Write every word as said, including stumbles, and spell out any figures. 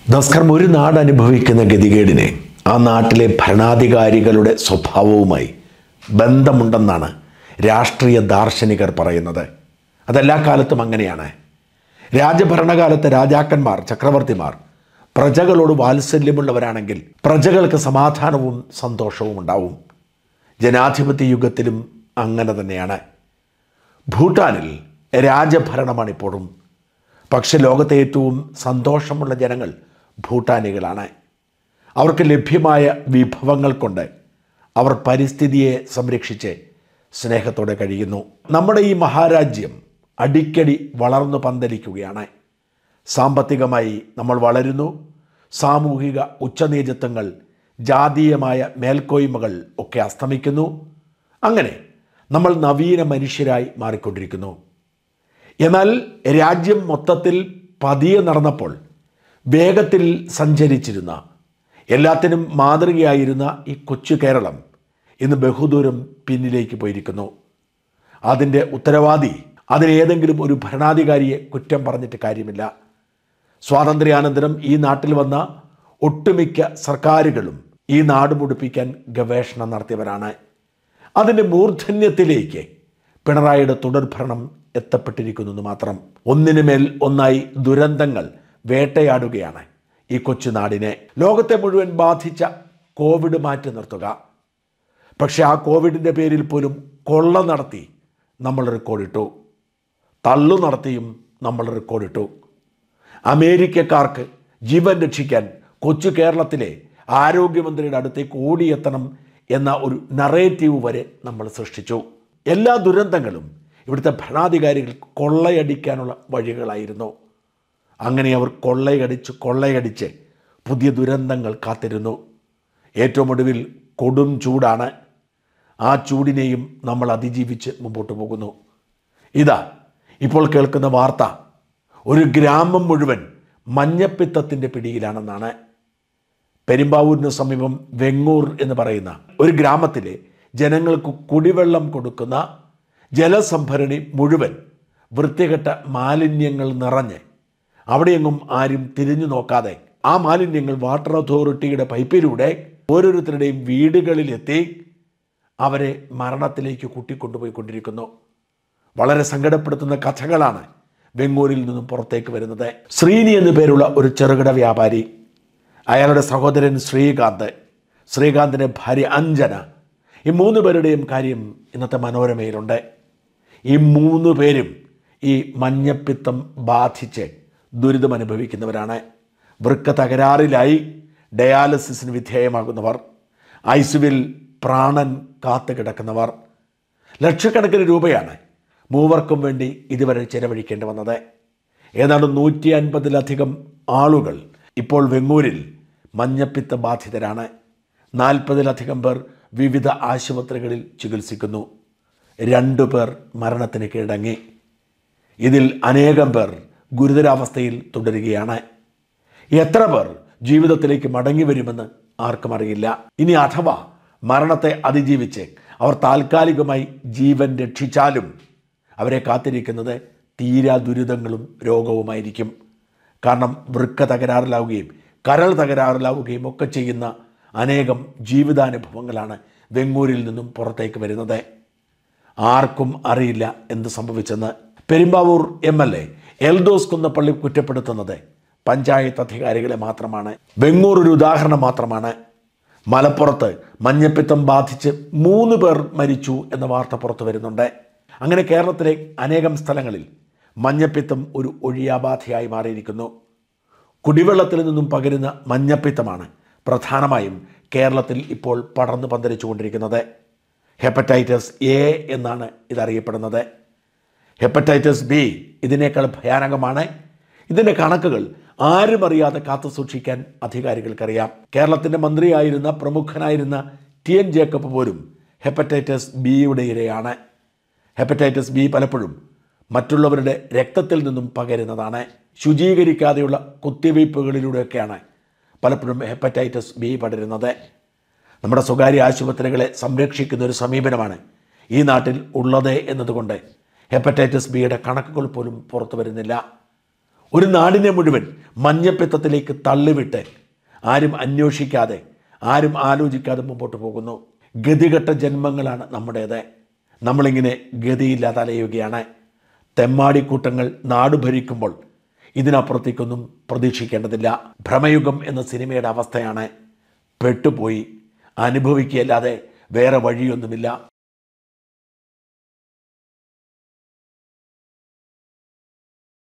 നമസ്കാരം. ഒരു നാട് അനുഭവിക്കുന്ന ഗതികേടിനെ ആ നാട്ടിലെ ഭരണാധികാരികളുടെ സ്വഭാവവുമായി ബന്ധമുണ്ടെന്നാണ് രാഷ്ട്രീയ ദാർശനികർ പറയുന്നത്. അതെല്ലാ കാലത്തും അങ്ങനെയാണ്. രാജഭരണകാലത്ത് രാജാക്കന്മാർ, ചക്രവർത്തിമാർ പ്രജകളോട് വാത്സല്യമുള്ളവരാണെങ്കിൽ പ്രജകൾക്ക് സമാധാനവും സന്തോഷവും ഉണ്ടാവും. ജനാധിപത്യ യുഗത്തിലും അങ്ങനെ തന്നെയാണ്. ഭൂട്ടാനിൽ രാജഭരണമാണിപ്പോഴും. പക്ഷെ ലോകത്തെ ഏറ്റവും സന്തോഷമുള്ള ജനങ്ങൾ ഭൂട്ടാനികളാണ്. അവർക്ക് ലഭ്യമായ വിഭവങ്ങൾ കൊണ്ട് അവർ പരിസ്ഥിതിയെ സംരക്ഷിച്ച് സ്നേഹത്തോടെ കഴിയുന്നു. നമ്മുടെ ഈ മഹാരാജ്യം അടിക്കടി വളർന്നു പന്തലിക്കുകയാണ്. സാമ്പത്തികമായി നമ്മൾ വളരുന്നു. സാമൂഹിക ഉച്ചനീചത്വങ്ങൾ, ജാതീയമായ മേൽക്കോയ്മകൾ ഒക്കെ അസ്തമിക്കുന്നു. അങ്ങനെ നമ്മൾ നവീന മനുഷ്യരായി മാറിക്കൊണ്ടിരിക്കുന്നു. എന്നാൽ രാജ്യം മൊത്തത്തിൽ പതിയെ നടന്നപ്പോൾ വേഗത്തിൽ സഞ്ചരിച്ചിരുന്ന, എല്ലാത്തിനും മാതൃകയായിരുന്ന ഈ കൊച്ചു കേരളം ഇന്ന് ബഹുദൂരം പിന്നിലേക്ക് പോയിരിക്കുന്നു. അതിൻ്റെ ഉത്തരവാദി അതിനേതെങ്കിലും ഒരു ഭരണാധികാരിയെ കുറ്റം പറഞ്ഞിട്ട് കാര്യമില്ല. സ്വാതന്ത്ര്യാനന്തരം ഈ നാട്ടിൽ വന്ന ഒട്ടുമിക്ക സർക്കാരുകളും ഈ നാട് മുടിപ്പിക്കാൻ ഗവേഷണം നടത്തിയവരാണ്. അതിൻ്റെ മൂർധന്യത്തിലേക്ക് പിണറായിയുടെ തുടർഭരണം എത്തപ്പെട്ടിരിക്കുന്നു മാത്രം. ഒന്നിനുമേൽ ഒന്നായി ദുരന്തങ്ങൾ വേട്ടയാടുകയാണ് ഈ കൊച്ചുനാടിനെ. ലോകത്തെ മുഴുവൻ ബാധിച്ച കോവിഡ് മാറ്റി നിർത്തുക. പക്ഷെ ആ കോവിഡിൻ്റെ പേരിൽ പോലും കൊള്ള നടത്തി നമ്മൾ റെക്കോർഡിട്ടു. തള്ളു നടത്തിയും നമ്മൾ റെക്കോർഡിട്ടു. അമേരിക്കക്കാർക്ക് ജീവൻ രക്ഷിക്കാൻ കൊച്ചു കേരളത്തിലെ ആരോഗ്യമന്ത്രിയുടെ അടുത്തേക്ക് ഓടിയെത്തണം എന്ന ഒരു നറേറ്റീവ് വരെ നമ്മൾ സൃഷ്ടിച്ചു. എല്ലാ ദുരന്തങ്ങളും ഇവിടുത്തെ ഭരണാധികാരികൾ കൊള്ളയടിക്കാനുള്ള വഴികളായിരുന്നു. അങ്ങനെ അവർ കൊള്ളയടിച്ച് കൊള്ളയടിച്ച് പുതിയ ദുരന്തങ്ങൾ കാത്തിരുന്നു. ഏറ്റവും ഒടുവിൽ കൊടും ചൂടാണ്. ആ ചൂടിനെയും നമ്മൾ അതിജീവിച്ച് മുമ്പോട്ട് പോകുന്നു. ഇതാ ഇപ്പോൾ കേൾക്കുന്ന വാർത്ത, ഒരു ഗ്രാമം മുഴുവൻ മഞ്ഞപ്പിത്തത്തിൻ്റെ പിടിയിലാണെന്നാണ്. പെരുമ്പാവൂരിന് സമീപം വെങ്ങൂർ എന്ന് പറയുന്ന ഒരു ഗ്രാമത്തിലെ ജനങ്ങൾക്ക് കുടിവെള്ളം കൊടുക്കുന്ന ജലസംഭരണി മുഴുവൻ വൃത്തികെട്ട മാലിന്യങ്ങൾ നിറഞ്ഞ് അവിടെയെങ്ങും ആരും തിരിഞ്ഞു നോക്കാതെ ആ മാലിന്യങ്ങൾ വാട്ടർ അതോറിറ്റിയുടെ പൈപ്പിലൂടെ ഓരോരുത്തരുടെയും വീടുകളിലെത്തി അവരെ മരണത്തിലേക്ക് കൂട്ടിക്കൊണ്ടുപോയിക്കൊണ്ടിരിക്കുന്നു. വളരെ സങ്കടപ്പെടുത്തുന്ന കഥകളാണ് വെങ്ങൂരിൽ നിന്നും പുറത്തേക്ക് വരുന്നത്. ശ്രീനി എന്നു പേരുള്ള ഒരു ചെറുകിട വ്യാപാരി, അയാളുടെ സഹോദരൻ ശ്രീകാന്ത്, ശ്രീകാന്തിൻ്റെ ഭാര്യ അഞ്ജന, ഈ മൂന്ന് പേരുടെയും കാര്യം ഇന്നത്തെ മനോരമയിലുണ്ട്. ഈ മൂന്ന് പേരും ഈ മഞ്ഞപ്പിത്തം ബാധിച്ച് ദുരിതം അനുഭവിക്കുന്നവരാണ്. വൃക്ക തകരാറിലായി ഡയാലിസിസിന് വിധേയമാകുന്നവർ, ഐസിയുവിൽ പ്രാണൻ കാത്തു കിടക്കുന്നവർ. ലക്ഷക്കണക്കിന് രൂപയാണ് മൂവർക്കും വേണ്ടി ഇതുവരെ ചെലവഴിക്കേണ്ടി വന്നത്. ഏതാണ്ട് നൂറ്റി അൻപതിലധികം ആളുകൾ ഇപ്പോൾ വെങ്ങൂരിൽ മഞ്ഞപ്പിത്ത ബാധിതരാണ്. നാൽപ്പതിലധികം പേർ വിവിധ ആശുപത്രികളിൽ ചികിത്സിക്കുന്നു. രണ്ടു പേർ മരണത്തിന് കീഴടങ്ങി. ഇതിൽ അനേകം പേർ ഗുരുതരാവസ്ഥയിൽ തുടരുകയാണ്. എത്ര പേർ ജീവിതത്തിലേക്ക് മടങ്ങി വരുമെന്ന് ആർക്കും അറിയില്ല. ഇനി അഥവാ മരണത്തെ അതിജീവിച്ച് അവർ താൽക്കാലികമായി ജീവൻ രക്ഷിച്ചാലും അവരെ കാത്തിരിക്കുന്നത് തീരാ ദുരിതങ്ങളും രോഗവുമായിരിക്കും. കാരണം വൃക്ക തകരാറിലാവുകയും കരൾ തകരാറിലാവുകയും ഒക്കെ ചെയ്യുന്ന അനേകം ജീവിതാനുഭവങ്ങളാണ് വെങ്ങൂരിൽ നിന്നും പുറത്തേക്ക് വരുന്നത്. ആർക്കും അറിയില്ല എന്ത് സംഭവിച്ചെന്ന്. Perumbavoor M L A Eldhose Kunnappilly കുറ്റപ്പെടുത്തുന്നത് പഞ്ചായത്ത് അധികാരികളെ മാത്രമാണ്. വെങ്ങൂർ ഒരു ഉദാഹരണം മാത്രമാണ്. മലപ്പുറത്ത് മഞ്ഞപ്പിത്തം ബാധിച്ച് മൂന്ന് പേർ മരിച്ചു എന്ന വാർത്ത പുറത്തു വരുന്നുണ്ട്. അങ്ങനെ കേരളത്തിലെ അനേകം സ്ഥലങ്ങളിൽ മഞ്ഞപ്പിത്തം ഒരു ഒഴിയാബാധയായി മാറിയിരിക്കുന്നു. കുടിവെള്ളത്തിൽ നിന്നും പകരുന്ന മഞ്ഞപ്പിത്തമാണ് പ്രധാനമായും കേരളത്തിൽ ഇപ്പോൾ പടർന്നു പന്തലിച്ചു കൊണ്ടിരിക്കുന്നത്. ഹെപ്പറ്റൈറ്റിസ് എ എന്നാണ് ഇതറിയപ്പെടുന്നത്. ഹെപ്പറ്റൈറ്റിസ് ബി ഇതിനേക്കാൾ ഭയാനകമാണ്. ഇതിൻ്റെ കണക്കുകൾ ആരും അറിയാതെ കാത്തു സൂക്ഷിക്കാൻ അധികാരികൾക്കറിയാം. കേരളത്തിൻ്റെ മന്ത്രിയായിരുന്ന പ്രമുഖനായിരുന്ന ടി എൻ ജേക്കബ് പോലും ഹെപ്പറ്റൈറ്റിസ് ബിയുടെ ഇരയാണ്. ഹെപ്പറ്റൈറ്റിസ് ബി പലപ്പോഴും മറ്റുള്ളവരുടെ രക്തത്തിൽ നിന്നും പകരുന്നതാണ്. ശുചീകരിക്കാതെയുള്ള കുത്തിവയ്പ്പുകളിലൂടെയൊക്കെയാണ് പലപ്പോഴും ഹെപ്പറ്റൈറ്റിസ് ബി പടരുന്നത്. നമ്മുടെ സ്വകാര്യ ആശുപത്രികളെ സംരക്ഷിക്കുന്ന ഒരു സമീപനമാണ് ഈ നാട്ടിൽ ഉള്ളത് എന്നതുകൊണ്ട് ഹെപ്പറ്റൈറ്റിസ് ബിയുടെ കണക്കുകൾ പോലും പുറത്തു വരുന്നില്ല. ഒരു നാടിനെ മുഴുവൻ മഞ്ഞപ്പിത്തത്തിലേക്ക് തള്ളിവിട്ട് ആരും അന്വേഷിക്കാതെ ആരും ആലോചിക്കാതെ മുമ്പോട്ട് പോകുന്നു. ഗതികെട്ട ജന്മങ്ങളാണ് നമ്മുടേത്. നമ്മളിങ്ങനെ ഗതിയില്ലാതെ അലയുകയാണ്. തെമ്മാടിക്കൂട്ടങ്ങൾ നാട് ഭരിക്കുമ്പോൾ ഇതിനപ്പുറത്തേക്കൊന്നും പ്രതീക്ഷിക്കേണ്ടതില്ല. ഭ്രമയുഗം എന്ന സിനിമയുടെ അവസ്ഥയാണ്. പെട്ടുപോയി അനുഭവിക്കുകയല്ലാതെ വേറെ വഴിയൊന്നുമില്ല.